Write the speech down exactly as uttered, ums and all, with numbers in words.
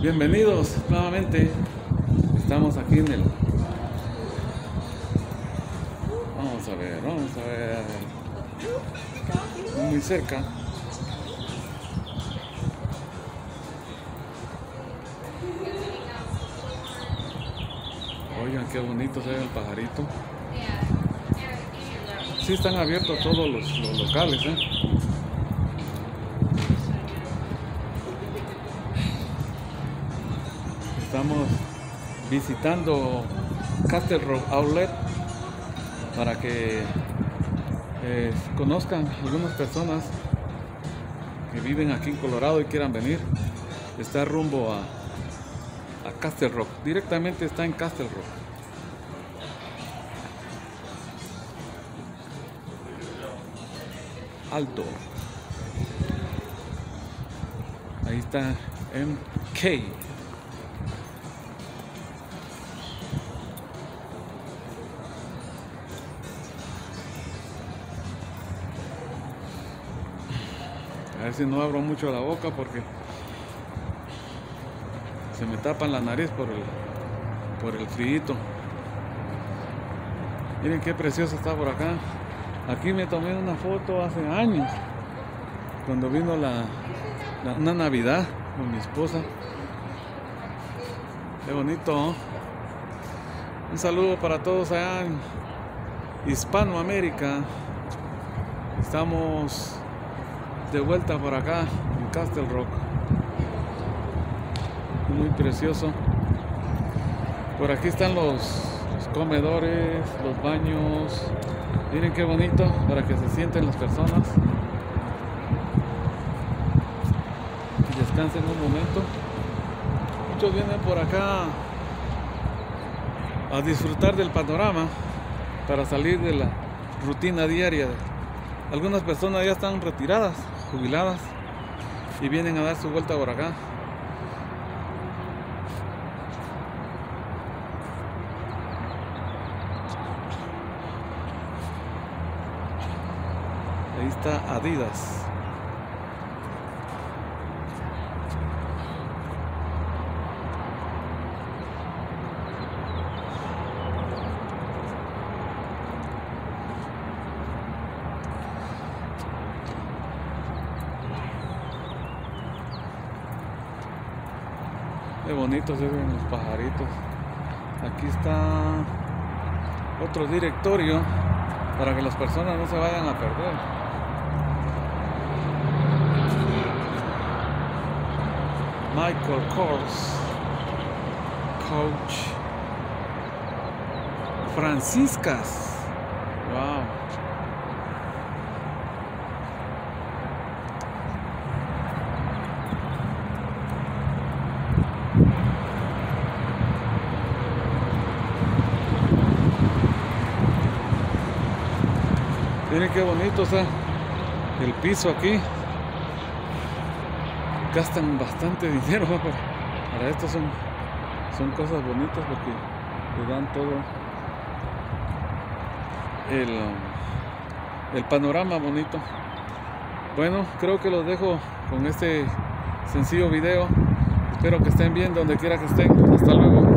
Bienvenidos nuevamente. Estamos aquí en el... Vamos a ver, vamos a ver. Muy cerca. Oigan, qué bonito se ve el pajarito. Sí están abiertos todos los, los locales, ¿eh? Estamos visitando Castle Rock Outlet para que eh, conozcan algunas personas que viven aquí en Colorado y quieran venir. Está rumbo a, a Castle Rock, directamente está en Castle Rock. Alto. Ahí está M K. A ver si no abro mucho la boca porque se me tapan la nariz por el por el frío. Miren qué precioso está por acá. Aquí me tomé una foto hace años cuando vino la, la una Navidad con mi esposa. Qué bonito, ¿no? Un saludo para todos allá en Hispanoamérica. Estamos de vuelta por acá en Castle Rock. Muy precioso. Por aquí están los, los comedores, los baños. Miren qué bonito para que se sienten las personas y descansen un momento. Muchos vienen por acá a disfrutar del panorama para salir de la rutina diaria. Algunas personas ya están retiradas, jubiladas, y vienen a dar su vuelta por acá. Ahí está Adidas. Qué bonitos se ven los pajaritos. Aquí está otro directorio para que las personas no se vayan a perder. Michael Kors, Coach, Franciscas. Wow. Miren qué bonito está el piso aquí. Gastan bastante dinero para, para esto. Son, son cosas bonitas porque le dan todo el, el panorama bonito. Bueno, creo que los dejo con este sencillo video. Espero que estén bien donde quiera que estén. Hasta luego.